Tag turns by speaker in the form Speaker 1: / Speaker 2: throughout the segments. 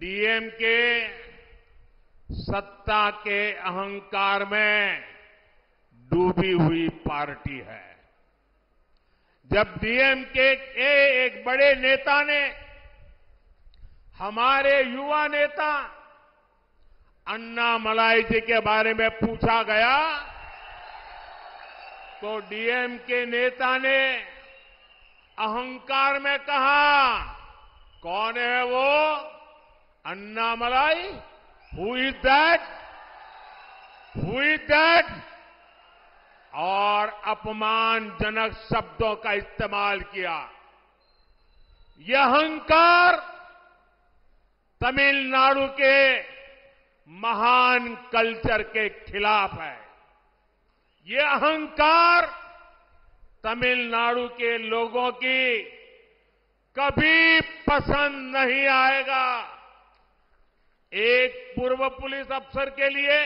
Speaker 1: DMK सत्ता के अहंकार में डूबी हुई पार्टी है। जब डीएमके के एक बड़े नेता ने हमारे युवा नेता अन्नामलाई जी के बारे में पूछा गया तो डीएमके नेता ने अहंकार में कहा, कौन है वो Annamalai? Who is that? Who is that? और अपमानजनक शब्दों का इस्तेमाल किया। यह अहंकार तमिलनाडु के महान कल्चर के खिलाफ है। ये अहंकार तमिलनाडु के लोगों की कभी पसंद नहीं आएगा। एक पूर्व पुलिस अफसर के लिए,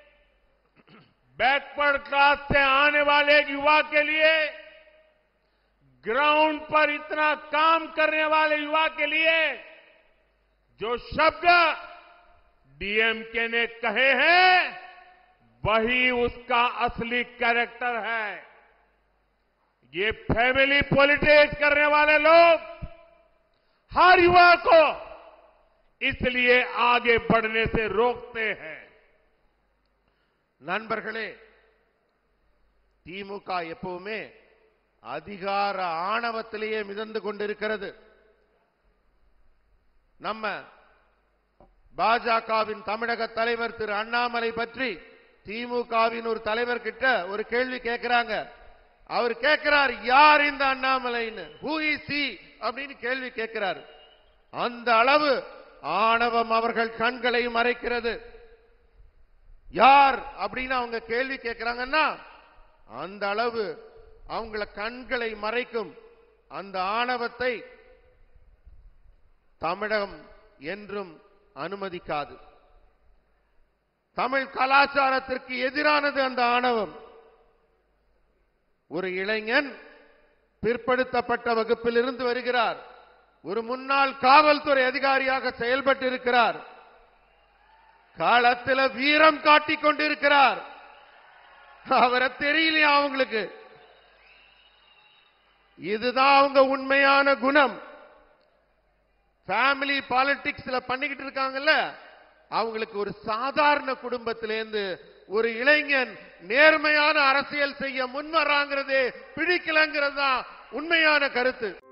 Speaker 1: बैकवर्ड क्लास से आने वाले एक युवा के लिए, ग्राउंड पर इतना काम करने वाले युवा के लिए जो शब्द डीएमके ने कहे हैं वही उसका असली कैरेक्टर है। ये फैमिली पॉलिटिक्स करने वाले लोग हर युवा को इसलिए आगे बढ़ने से रोकते हैं।
Speaker 2: நண்பர்களே, திமுக எப்பவுமே அதிகார ஆணவத்திலேயே மிதந்து கொண்டிருக்கிறது. நம்ம பாஜகவின் தமிழக தலைவர் திரு அண்ணாமலை பற்றி திமுகவின் ஒரு தலைவர் கிட்ட ஒரு கேள்வி கேட்கிறாங்க. அவர் கேட்கிறார், யார் இந்த அண்ணாமலைன்னு? ஹூ இஸ் ஹி அப்படின்னு கேள்வி கேட்கிறார். அந்த அளவு ஆணவம் அவர்கள் கண்களை மறைக்கிறது. யார் அப்படின்னு அவங்க கேள்வி கேட்கிறாங்கன்னா அந்த அளவு அவங்கள கண்களை மறைக்கும் அந்த ஆணவத்தை தமிழகம் என்றும் அனுமதிக்காது. தமிழ் கலாச்சாரத்திற்கு எதிரானது அந்த ஆணவம். ஒரு இளைஞன் பிற்படுத்தப்பட்ட வகுப்பில் இருந்து வருகிறார். ஒரு முன்னாள் காவல்துறை அதிகாரியாக செயல்பட்டு இருக்கிறார். காலத்தில் வீரம் காட்டிக் கொண்டிருக்கிறார். அவரை தெரியலையா அவங்களுக்கு? இதுதான் அவங்க உண்மையான குணம். ஃபேமிலி பாலிடிக்ஸ்ல பண்ணிக்கிட்டு இருக்காங்கல்ல, அவங்களுக்கு ஒரு சாதாரண குடும்பத்திலேருந்து ஒரு இளைஞன் நேர்மையான அரசியல் செய்ய முன்வராங்கிறது பிடிக்கலங்கிறது தான் உண்மையான கருத்து.